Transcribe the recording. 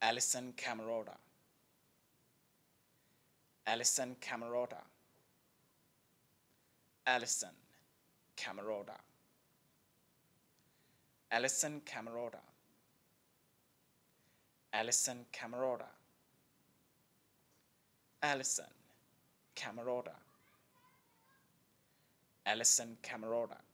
Alison Camerota, Alison Camerota, Alison Camerota, Alison Camerota, Alison Camerota, Alison Camerota, Alison Camerota.